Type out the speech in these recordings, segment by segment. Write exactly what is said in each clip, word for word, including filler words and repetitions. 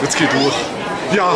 Jetzt geht durch. Ja!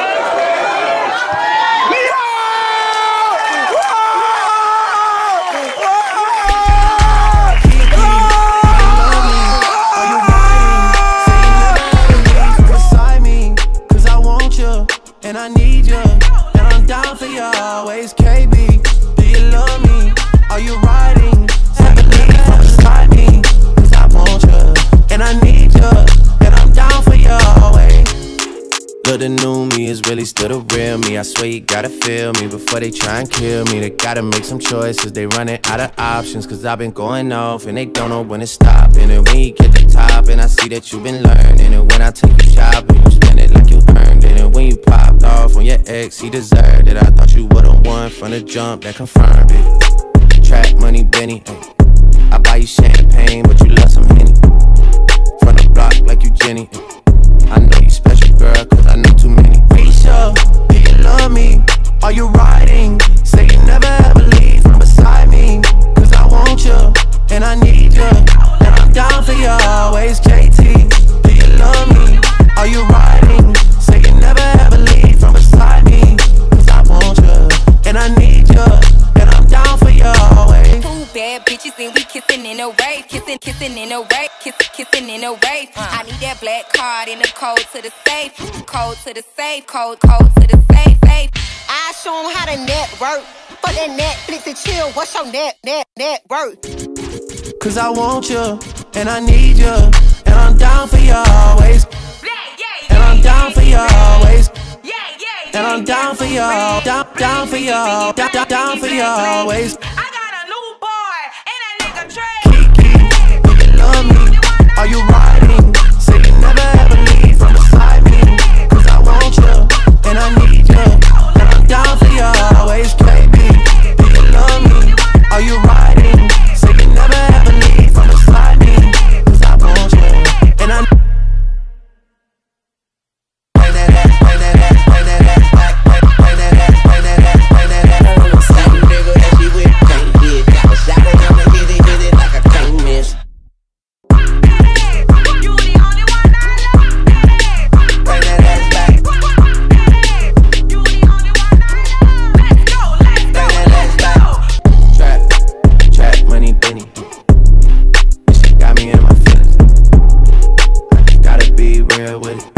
And I need you, and I'm down for you always. K B, do you love me? Are you riding? Separately from beside me, cause I want you, and I need you, and I'm down for you always. Look, the new me is really still the real me. I swear you gotta feel me before they try and kill me. They gotta make some choices, they running out of options. Cause I've been going off and they don't know when to stop. And then when you get the top, and I see that you've been learning. And when I take you shopping, you spend it like you earned it. And when you popped off on your ex, he deserved it. I thought you would've won from the jump, that confirmed it. Track money, Benny, ay. I buy you champagne, but you love some Henny. From the block like you Jenny, ay. I know you special, girl, cause I know too many. Risha, do you love me? Are you riding? Say you never ever leave from beside me. Cause I want you, and I need you, and I'm down for you always. K T, do you love me? Are you riding? Say you never ever leave from beside me. Cause I want you, and I need you, and I'm down for you always. Two bad bitches and we kissing in a wave. Kissing, kissing in a wave. Kissing, kissing in a wave. Uh. I need that black card in the code to the safe. Code to the safe. Code, code to the safe. Safe. I show them how to network. For that Netflix and chill, what's your net, net, net worth? Cause I want you, and I need you, and I'm down for you always. And I'm down for you always. And I'm down for you, down, down for you, down, down, down for you always. I got a new boy, and that nigga Trey. Kiki, do you love me? Are you riding? Say you never ever leave from beside me. Cause I want you, and I need you, and I'm down for you always. K B, do you love me? Are you riding? Say you never ever leave from beside me. Cause I want you, and I bring that ass, bring that ass, bring that ass back, bring that ass, bring that ass, bring that ass. Same nigga that she with, can't get. Got a shot at him and hit it, hit it like I can't miss. With it.